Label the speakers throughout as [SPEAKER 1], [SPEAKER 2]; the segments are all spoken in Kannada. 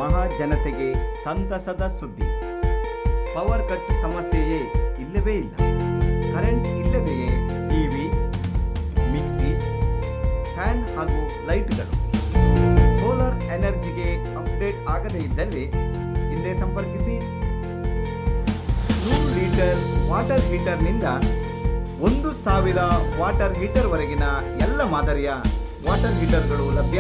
[SPEAKER 1] ಮಹಾಜನತೆಗೆ ಸಂತಸದ ಸುದ್ದಿ. ಪವರ್ ಕಟ್ ಸಮಸ್ಯೆಯೇ ಇಲ್ಲವೇ ಇಲ್ಲ. ಕರೆಂಟ್ ಇಲ್ಲದೆಯೇ ಟಿವಿ, ಮಿಕ್ಸಿ, ಫ್ಯಾನ್ ಹಾಗೂ ಲೈಟ್ಗಳು. ಸೋಲಾರ್ ಎನರ್ಜಿಗೆ ಅಪ್ಡೇಟ್ ಆಗದೇ ಇದ್ದಲ್ಲಿ ಹಿಂದೆ ಸಂಪರ್ಕಿಸಿ. 100 ಲೀಟರ್ ವಾಟರ್ ಹೀಟರ್ನಿಂದ 1000 ವಾಟರ್ ಹೀಟರ್ವರೆಗಿನ ಎಲ್ಲ ಮಾದರಿಯ ವಾಟರ್ ಹೀಟರ್ಗಳು ಲಭ್ಯ.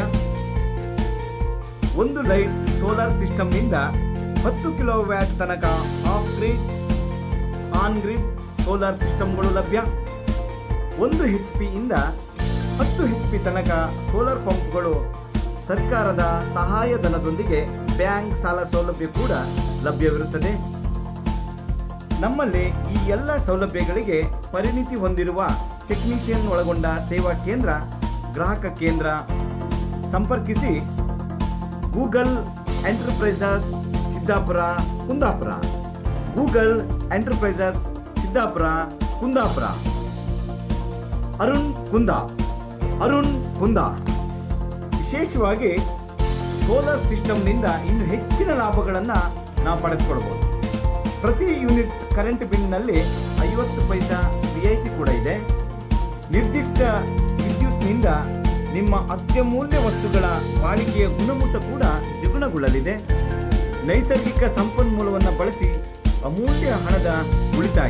[SPEAKER 1] ಒಂದು ಲೈಟ್ ಸೋಲಾರ್ ಸಿಸ್ಟಮ್ನಿಂದ 10 ಕಿಲೋವ್ಯಾಟ್ ತನಕ off grid, on grid solar ಸಿಸ್ಟಮ್ಗಳು ಲಭ್ಯ. 1 HP ಇಂದ 10 HP ತನಕ ಸೋಲಾರ್ ಪಂಪ್ಗಳು ಸರ್ಕಾರದ ಸಹಾಯಧನದೊಂದಿಗೆ ಬ್ಯಾಂಕ್ ಸಾಲ ಸೌಲಭ್ಯ ಕೂಡ ಲಭ್ಯವಿರುತ್ತದೆ. ನಮ್ಮಲ್ಲಿ ಈ ಎಲ್ಲ ಸೌಲಭ್ಯಗಳಿಗೆ ಪರಿಣಿತಿ ಹೊಂದಿರುವ ಟೆಕ್ನಿಷಿಯನ್ ಒಳಗೊಂಡ ಸೇವಾ ಕೇಂದ್ರ, ಗ್ರಾಹಕ ಕೇಂದ್ರ. ಸಂಪರ್ಕಿಸಿ. Google enterprises Siddapur, Kundapur. Google enterprises Siddapur, Kundapur. Arun Kunda. ವಿಶೇಷವಾಗಿ ಸೋಲಾರ್ ಸಿಸ್ಟಮ್ನಿಂದ ಇನ್ನು ಹೆಚ್ಚಿನ ಲಾಭಗಳನ್ನು ನಾವು ಪಡೆದುಕೊಳ್ಬೋದು. ಪ್ರತಿ ಯೂನಿಟ್ ಕರೆಂಟ್ ಬಿಲ್ನಲ್ಲಿ 50 ಪೈಸಾ ರಿಯಾಯಿತಿ ಕೂಡ ಇದೆ. ನಿರ್ದಿಷ್ಟ ವಿದ್ಯುತ್ನಿಂದ ನಿಮ್ಮ ಅತ್ಯಮೂಲ್ಯ ವಸ್ತುಗಳ ಬಾಳಿಕೆಯ ಗುಣಮಟ್ಟ ಕೂಡ ದ್ವಿಗುಣಗೊಳ್ಳಲಿದೆ. ನೈಸರ್ಗಿಕ ಸಂಪನ್ಮೂಲವನ್ನು ಬಳಸಿ ಅಮೂಲ್ಯ ಹಣದ ಉಳಿತಾಯ.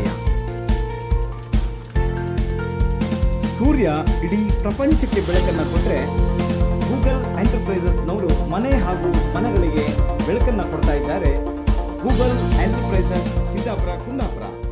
[SPEAKER 1] ಸೂರ್ಯ ಇಡೀ ಪ್ರಪಂಚಕ್ಕೆ ಬೆಳಕನ್ನು ಕೊಟ್ಟರೆ ಗೂಗಲ್ ಎಂಟರ್ಪ್ರೈಸಸ್ನವರು ಮನೆ ಹಾಗೂ ಮನೆಗಳಿಗೆ ಬೆಳಕನ್ನು ಕೊಡ್ತಾ ಇದ್ದಾರೆ. Google enterprises Siddapur, Kundapura.